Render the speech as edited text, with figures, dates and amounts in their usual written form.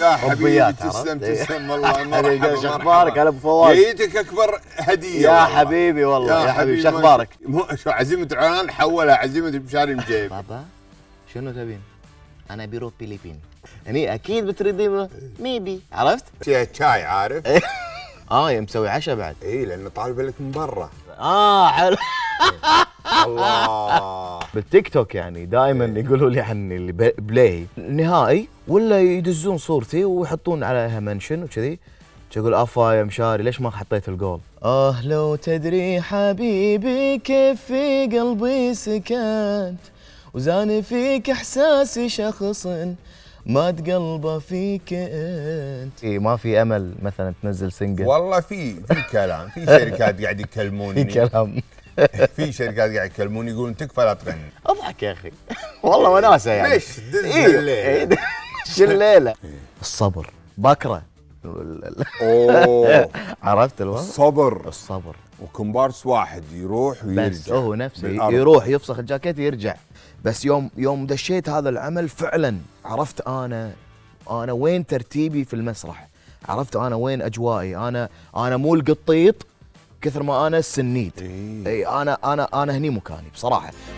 لا حبيبي ربيات، تسلم عرفت؟ تسلم والله. مرحبا شو اخبارك؟ هلا ابو فواز. جيتك اكبر هديه يا والله. حبيبي والله يا حبيبي شو اخبارك؟ شو عزيمه العنان حولها عزيمه بشاري المجيب. بابا شنو تبين؟ انا ابي روح فيليبين. يعني اكيد بتريدين ميبي، عرفت؟ فيها شاي عارف؟ يا مسوي عشاء بعد. اي لانه طالبه لك من برا. حلو. الله. بالتيك توك يعني دائما يقولوا لي عني اللي بلاي نهائي ولا يدزون صورتي ويحطون عليها منشن وكذي. اقول افا يا مشاري ليش ما حطيت الجول؟ لو تدري حبيبي كيف في قلبي سكنت وزاني فيك احساسي شخص ما تقلبه فيك انت. ما في امل مثلا تنزل سنجل؟ والله في كلام، في شركات قاعد يكلموني. في كلام. في شركات قاعد يكلموني يقولون تكفى لا تغني. اضحك يا اخي والله وناسه يعني. ليش دز الليل؟ شو الليله؟ الصبر بكره. اوه عرفت الوضع؟ الصبر وكومبارس واحد يروح ويرجع بس هو نفسه بالأرض. يروح يفسخ الجاكيت ويرجع. بس يوم دشيت هذا العمل فعلا عرفت انا وين ترتيبي في المسرح، عرفت انا وين اجوائي. انا مو القطيط كثر ما انا السنيد. اي انا هني مكاني بصراحه.